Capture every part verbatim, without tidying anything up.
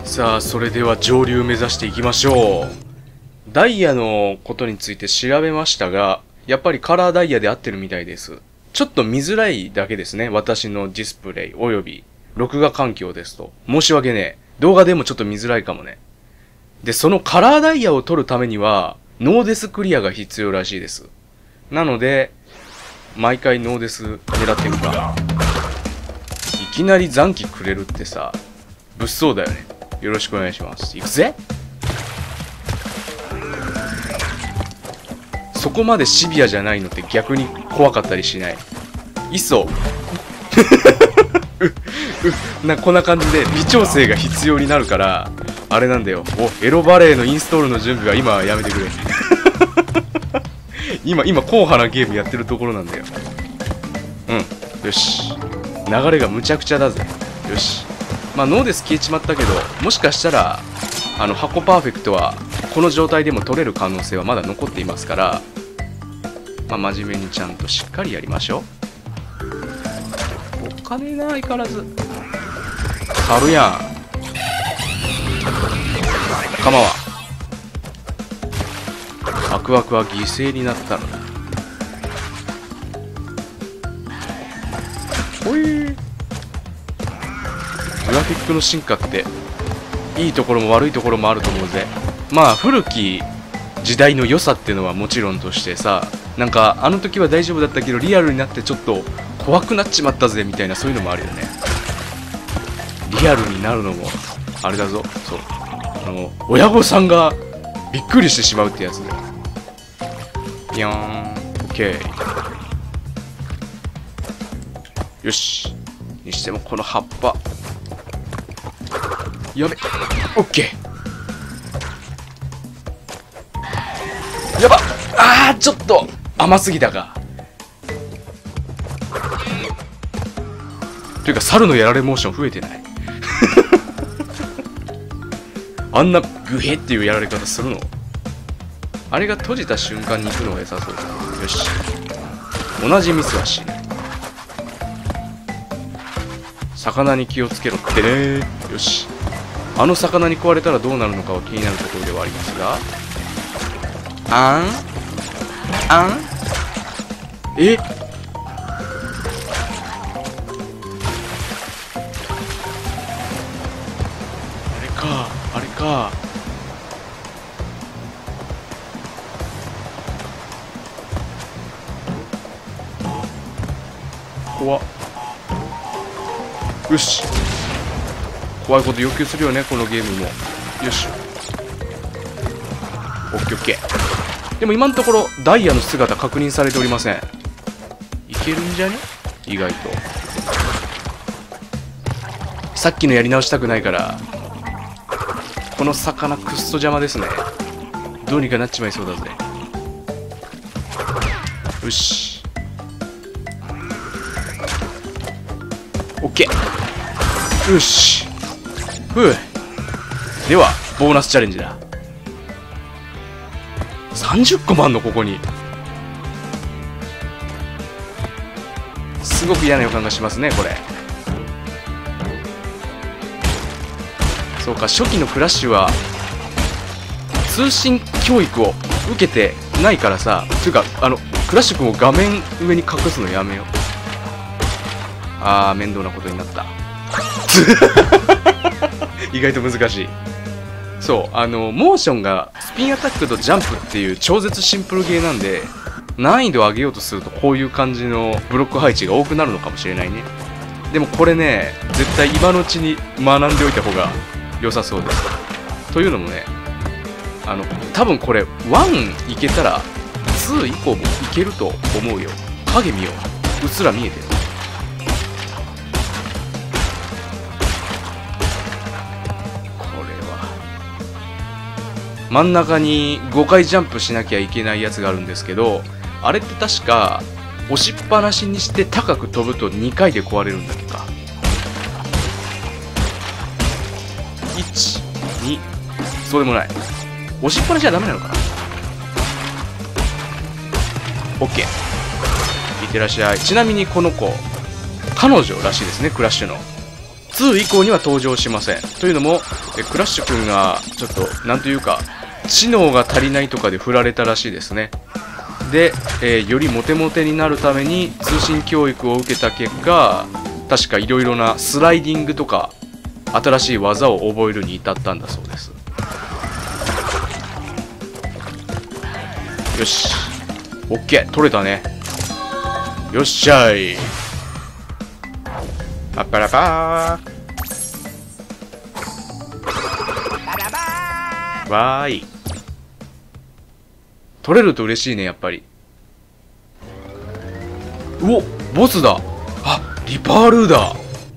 さあ、それでは上流目指していきましょう。ダイヤのことについて調べましたが、やっぱりカラーダイヤで合ってるみたいです。ちょっと見づらいだけですね。私のディスプレイおよび録画環境ですと。申し訳ねえ。動画でもちょっと見づらいかもね。で、そのカラーダイヤを取るためには、ノーデスクリアが必要らしいです。なので、毎回ノーデス狙ってみるか。いきなり残機くれるってさ、物騒だよね。よろしくお願いします。いくぜ。そこまでシビアじゃないのって逆に怖かったりしない。いっそううなこんな感じで微調整が必要になるからあれなんだよ。おエロバレーのインストールの準備は今はやめてくれ今今硬派なゲームやってるところなんだよ。うんよし、流れがむちゃくちゃだぜ。よし、まあノーデス消えちまったけど、もしかしたらあの箱パーフェクトはこの状態でも取れる可能性はまだ残っていますから、まあ真面目にちゃんとしっかりやりましょう。お金な、相変わらず軽やん。構わん。アクアクは犠牲になったのだ。ほい。グラフィックの進化っていいところも悪いところもあると思うぜ。まあ古き時代の良さっていうのはもちろんとしてさ、なんかあの時は大丈夫だったけどリアルになってちょっと怖くなっちまったぜみたいな、そういうのもあるよね。リアルになるのもあれだぞ。そう、あの親御さんがびっくりしてしまうってやつだよ。ピヨーン。オッケー。よし、にしてもこの葉っぱやべ。オッケー。やばっ。あーちょっと甘すぎたか。というか猿のやられモーション増えてないあんなグヘっていうやられ方するの？あれが閉じた瞬間に行くのが良さそうだ。よし、同じミスはしない。魚に気をつけろってね。よし、あの魚に食われたらどうなるのかは気になるところではありますが、あんあんえあれかあれか。怖っ。よし、怖いこと要求するよねこのゲームも。よし、オッケーオッケー。でも今のところダイヤの姿確認されておりません。いけるんじゃね意外と。さっきのやり直したくないから。この魚くっそ邪魔ですね。どうにかなっちまいそうだぜ。よし、オッケー。よし、ふう。ではボーナスチャレンジだ。さんじゅっこもあんのここに。すごく嫌な予感がしますねこれ。そうか、初期のクラッシュは通信教育を受けてないからさ。というかあのクラッシュ君を画面上に隠すのやめよう。あー面倒なことになった意外と難しい。そう、あのモーションがスピンアタックとジャンプっていう超絶シンプルゲーなんで、難易度を上げようとするとこういう感じのブロック配置が多くなるのかもしれないね。でもこれね、絶対今のうちに学んでおいた方が良さそうです。というのもね、あの多分これいちいけたらに以降もいけると思うよ。影見よう、うっすら見えてる。真ん中にごかいジャンプしなきゃいけないやつがあるんですけど、あれって確か押しっぱなしにして高く飛ぶとにかいで壊れるんだっけか。いち、に、そうでもない。押しっぱなしはダメなのかな。 OK、 いってらっしゃい。ちなみにこの子彼女らしいですね、クラッシュの。 ツー以降には登場しません。というのも、えクラッシュ君がちょっとなんというか知能が足りないとかで振られたらしいですね。で、えー、よりモテモテになるために通信教育を受けた結果、確かいろいろなスライディングとか新しい技を覚えるに至ったんだそうです。よし OK 取れたね。よっしゃい。パッパラパーわーい。取れると嬉しいね、やっぱり。うお、ボスだ。あ、リパールーだ。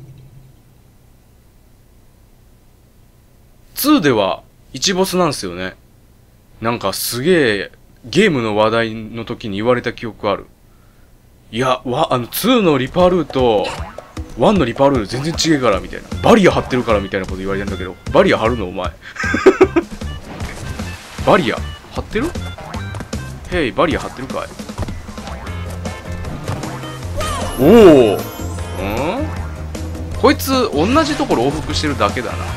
ツーではいちボスなんすよね。なんかすげえゲームの話題の時に言われた記憶ある。いや、わ、あのツーのリパールーとワンのリパールー全然違えからみたいな。バリア張ってるからみたいなこと言われたんだけど、バリア張るのお前。バリア張ってる？ヘイ、バリア張ってるかい？おお、ん？こいつ同じところ往復してるだけだな。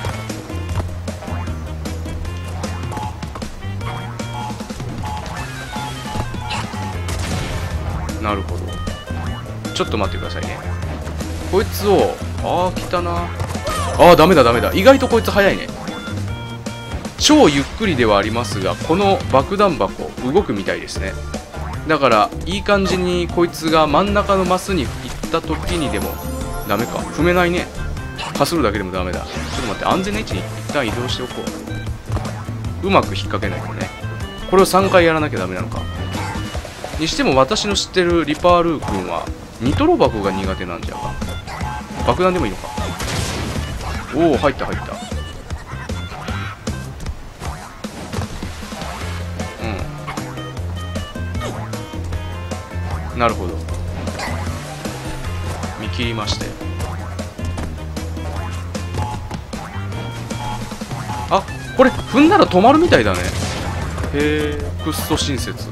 なるほど。ちょっと待ってくださいね。こいつを、ああ来たな。ああダメだダメだ。意外とこいつ早いね。超ゆっくりではありますが、この爆弾箱動くみたいですね。だからいい感じにこいつが真ん中のマスに行った時にでもダメか、踏めないね。かするだけでもダメだ。ちょっと待って、安全な位置に一旦移動しておこう。うまく引っ掛けないとね。これをさんかいやらなきゃダメなのか。にしても私の知ってるリパールー君はニトロ箱が苦手なんじゃが。爆弾でもいいのか。おお入った入った。うん、なるほど。見切りまして。あ、これ踏んだら止まるみたいだね。へえ、くっそ親切。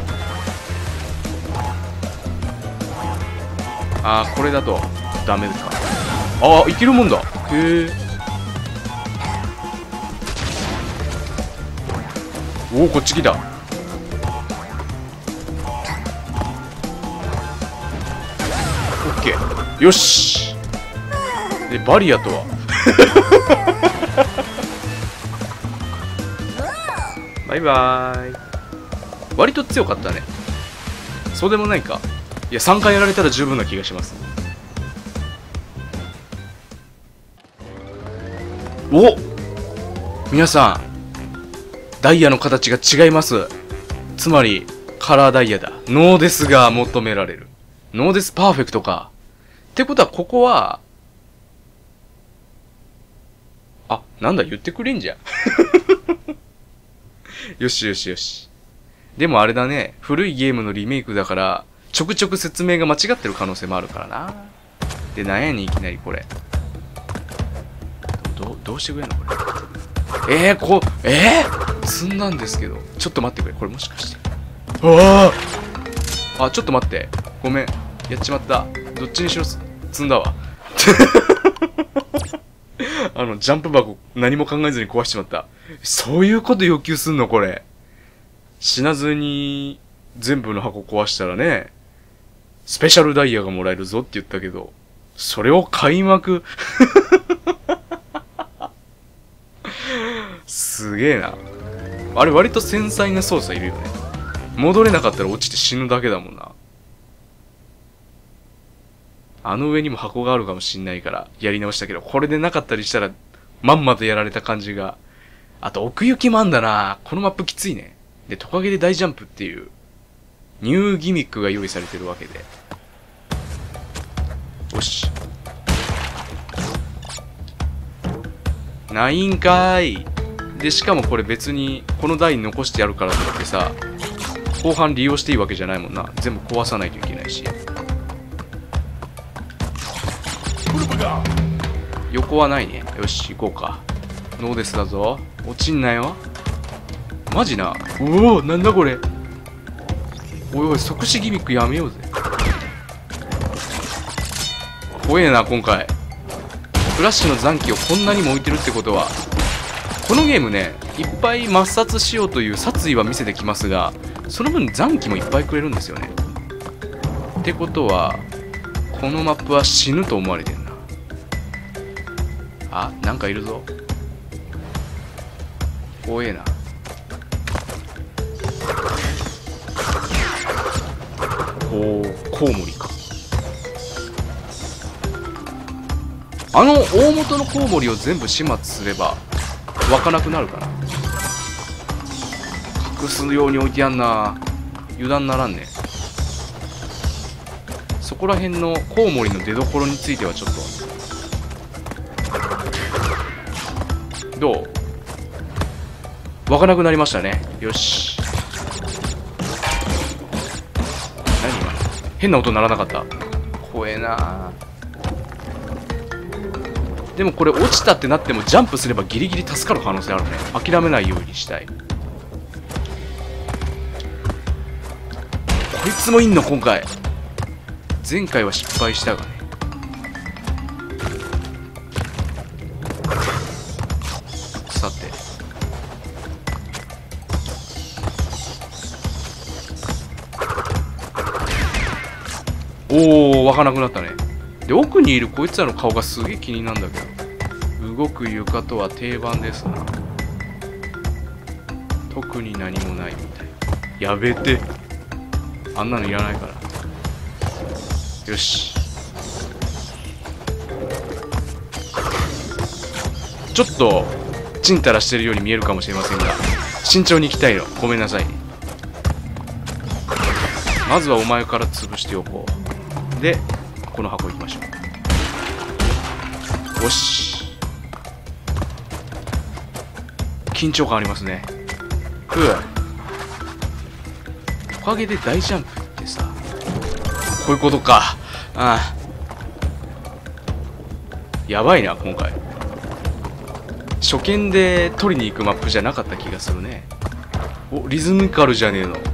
あー、これだとダメか。あー、いけるもんだ。へえ。おお、こっち来た。オッケー。よし。で、バリアとはバイバーイ。割と強かったね。そうでもないか。いや、さんかいやられたら十分な気がします。お、皆さん、ダイヤの形が違います。つまりカラーダイヤだ。ノーデスが求められる。ノーデスパーフェクトか。ってことはここは、あ、なんだ言ってくれんじゃん。よしよしよし。でもあれだね、古いゲームのリメイクだからちょくちょく説明が間違ってる可能性もあるからな。で、なんやねんいきなりこれ。ど、どうしてくれんのこれ。えー、こう、えー、積んだんですけど。ちょっと待ってくれ。これもしかして。あああ、ちょっと待って。ごめん。やっちまった。どっちにしろ積んだわ。あの、ジャンプ箱何も考えずに壊しちまった。そういうこと要求すんのこれ。死なずに全部の箱壊したらね、スペシャルダイヤがもらえるぞって言ったけど、それを開幕すげえな。あれ割と繊細な操作いるよね。戻れなかったら落ちて死ぬだけだもんな。あの上にも箱があるかもしんないからやり直したけど、これでなかったりしたらまんまとやられた感じが。あと奥行きもあんだな。このマップきついね。で、トカゲで大ジャンプっていうニューギミックが用意されてるわけで。よし。ないんかーい。で、しかもこれ別にこの台に残してやるからといってさ、後半利用していいわけじゃないもんな。全部壊さないといけないし。横はないね。よし、行こうか。ノーデスだぞ。落ちんなよ。マジな。おお、なんだこれ。おいおい、即死ギミックやめようぜ。怖えな、今回。 フラッシュの残機をこんなにも置いてるってことは、このゲームね、いっぱい抹殺しようという殺意は見せてきますが、その分残機もいっぱいくれるんですよね。ってことは、このマップは死ぬと思われてんな。あ、なんかいるぞ。怖えな。おお、コウモリか。あの大元のコウモリを全部始末すれば湧かなくなるかな。隠すように置いてやんな。油断ならんね。そこら辺のコウモリの出所についてはちょっとどう？湧かなくなりましたね。よし。何今変な音鳴らなかった。怖えな。でもこれ落ちたってなってもジャンプすればギリギリ助かる可能性あるね。諦めないようにしたい。こいつもいんの今回。前回は失敗したがね。さておお、湧かなくなったね。で、奥にいるこいつらの顔がすげえ気になるんだけど、動く床とは定番ですな。特に何もないみたい。やべて、あんなのいらないから。よし。ちょっとちんたらしてるように見えるかもしれませんが、慎重に行きたいの。ごめんなさいね。まずはお前から潰しておこう。でこの箱行きましょう。よし。緊張感ありますね。ふう。おかげで大ジャンプってさ、こういうことか。ああ、やばいな今回。初見で取りに行くマップじゃなかった気がするね。お、リズミカルじゃねえの。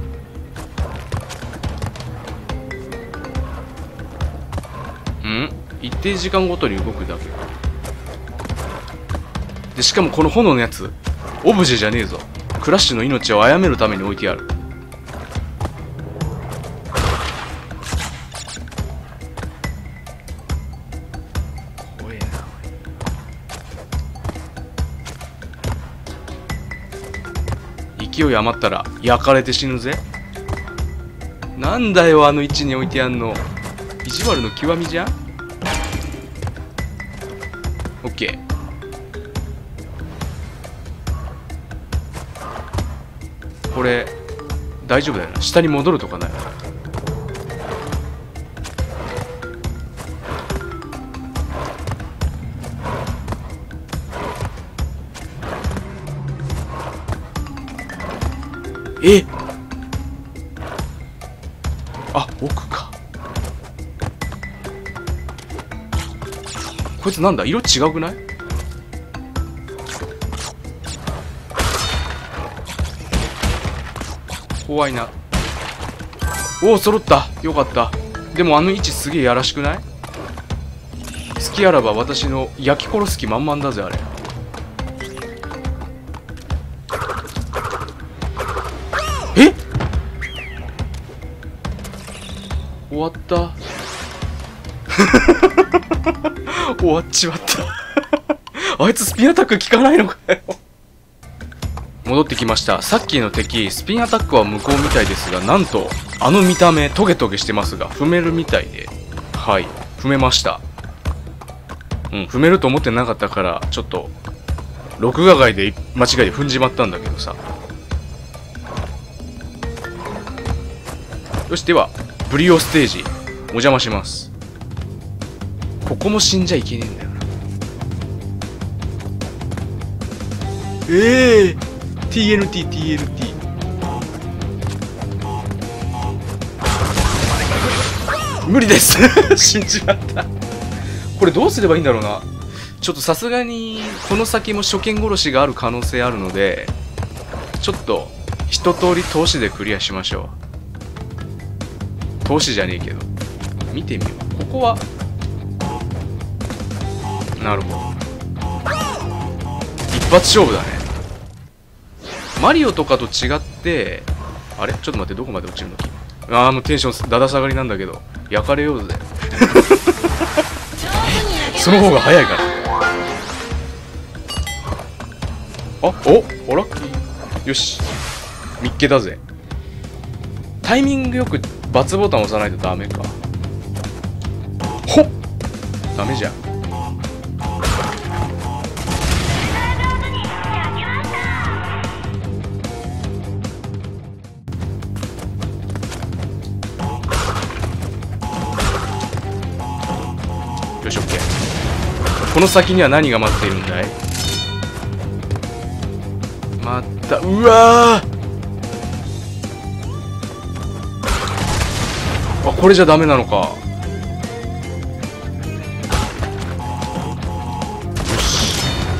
ん？一定時間ごとに動くだけか。でしかもこの炎のやつオブジェじゃねえぞ。クラッシュの命を殺めるために置いてある。怖えな。勢い余ったら焼かれて死ぬぜ。なんだよあの位置に置いてやんの。意地悪の極みじゃん。オッケー。これ大丈夫だよな。下に戻るとかない。え、あ、奥か。こいつなんだ、色違うくない？怖いな。おお、揃った。よかった。でもあの位置すげえやらしくない？好きあらば私の焼き殺す気満々だぜあれ。え？終わった終わっちまったあいつスピンアタック効かないのかよ戻ってきました。さっきの敵スピンアタックは無効みたいですが、なんとあの見た目トゲトゲしてますが踏めるみたいで、はい踏めました。うん踏めると思ってなかったからちょっと録画外で間違いで踏んじまったんだけどさ。よし、ではブリオステージお邪魔します。ここも死んじゃいけねえんだよな。ええー、ティーエヌティー ティーエヌティー 無理です死んじまったこれどうすればいいんだろうな。ちょっとさすがにこの先も初見殺しがある可能性あるので、ちょっと一通り投資でクリアしましょう。投資じゃねえけど見てみよう。ここはなるほど。一発勝負だね。マリオとかと違って、あれちょっと待って、どこまで落ちるの？ああ、もうテンションだだ下がりなんだけど、焼かれようぜ。その方が早いから。あ、おおラッキー。よし。見っけだぜ。タイミングよく×ボタン押さないとダメか。ほっダメじゃん。よし、オッケー。この先には何が待っているんだい？また、うわーあ、これじゃダメなのか。よし。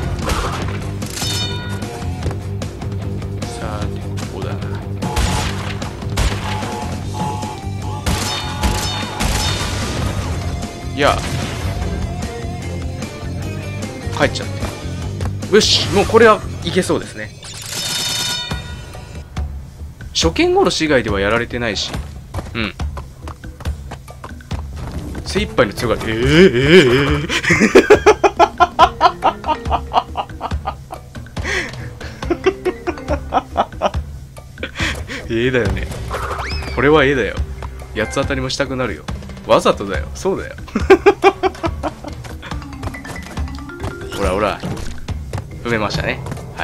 さあ、ここだな。いや、帰っちゃった。よし、もうこれはいけそうですね。初見殺し以外ではやられてないし、うん。精一杯の強がり。えー、えー、えー、ええだよね。これはええだよ。八つ当たりもしたくなるよ。わざとだよ。そうだよ。ほらほら。埋めましたね。はい。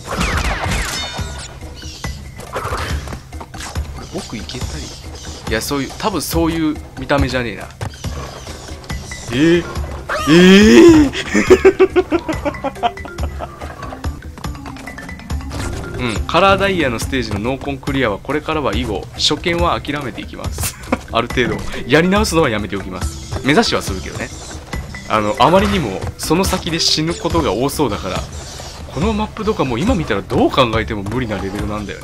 僕いけたり。いや、そういう、多分そういう見た目じゃねえな。えー、えー、うん、カラーダイヤのステージのノーコンクリアはこれからは以後、初見は諦めていきます。ある程度、やり直すのはやめておきます。目指しはするけどね。あの、あまりにもその先で死ぬことが多そうだから、このマップとかも今見たらどう考えても無理なレベルなんだよね。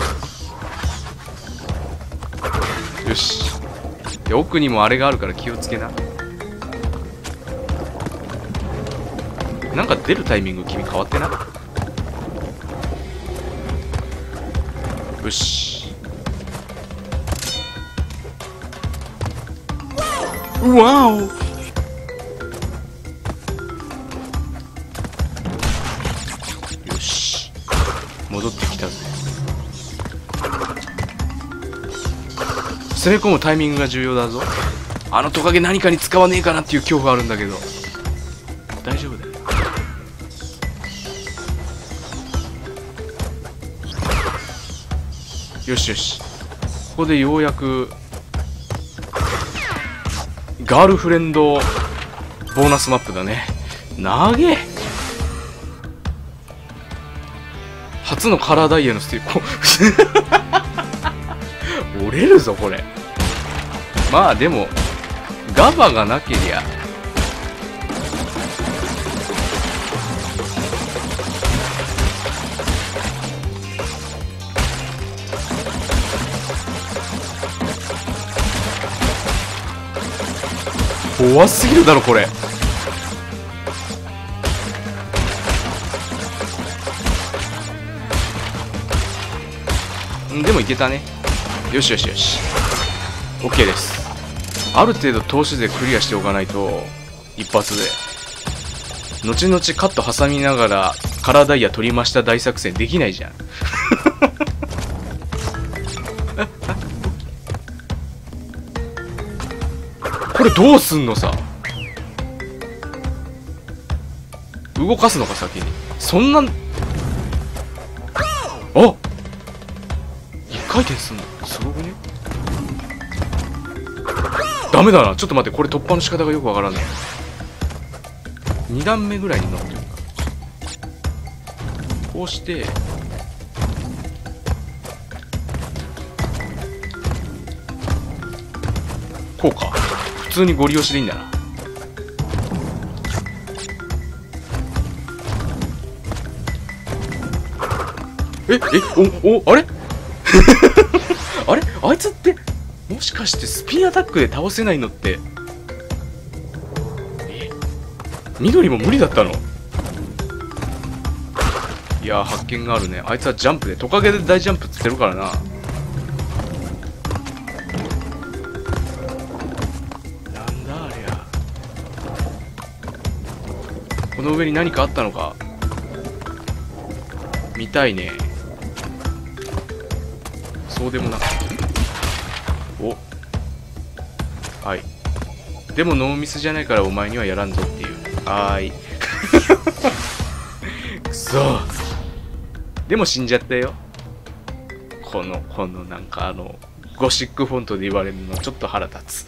よし。で、奥にもあれがあるから気をつけな。なんか出るタイミング君変わってな。よし。うわお。よし。戻ってきたぜ。攻め込むタイミングが重要だぞ。あのトカゲ何かに使わねえかなっていう恐怖があるんだけど、大丈夫だよ。よしよし。ここでようやくガールフレンドボーナスマップだね。なげえ。初のカラーダイヤのステージ折れるぞこれ。まあでもガバがなけりゃ怖すぎるだろこれ。んでもいけたね。よしよしよし。OK です。ある程度投資でクリアしておかないと一発で後々カット挟みながらカラーダイヤ取りました大作戦できないじゃん。これどうすんのさ。動かすのか先に。そんなあ一回転すんのすごくね。ダメだな。ちょっと待って、これ突破の仕方がよくわからない。に段目ぐらいになってるか。こうしてこうか。普通にゴリ押しでいいんだな。ええおおあれあれあいつってもしかしてスピンアタックで倒せないのってえ緑も無理だったの？いやー、発見があるね。あいつはジャンプで、トカゲで大ジャンプつってるからな。なんだありゃ。この上に何かあったのか見たいね。そうでもなく、お、はい。でもノーミスじゃないからお前にはやらんぞっていう。はーい。くそー。でも死んじゃったよ。この、このなんかあの、ゴシックフォントで言われるのちょっと腹立つ。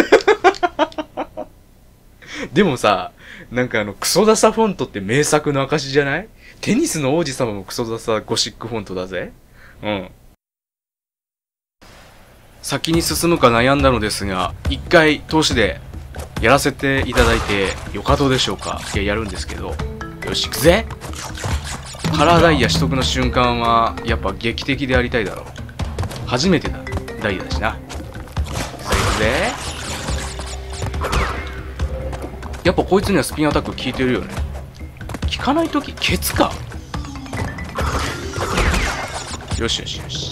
でもさ、なんかあの、クソダサフォントって名作の証じゃない？テニスの王子様もクソダサゴシックフォントだぜ。うん。先に進むか悩んだのですが、一回投資でやらせていただいてよかどうでしょうか。いや、やるんですけど。よし、行くぜ。カラーダイヤ取得の瞬間はやっぱ劇的でありたいだろう。初めてだダイヤだしな。行くぜ。やっぱこいつにはスピンアタック効いてるよね。効かないときケツか。よしよしよし。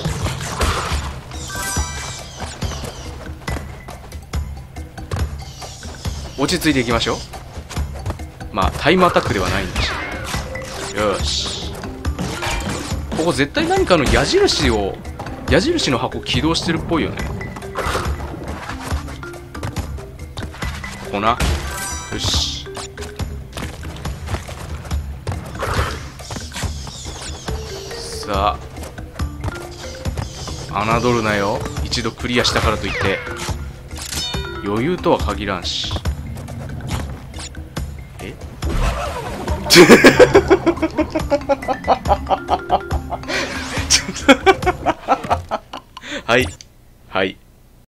落ち着いていきましょう。まあタイムアタックではないんだし。よし。ここ絶対何かの矢印を矢印の箱起動してるっぽいよね。ここな。よし。さあ侮るなよ。一度クリアしたからといって余裕とは限らんし。えはいはい。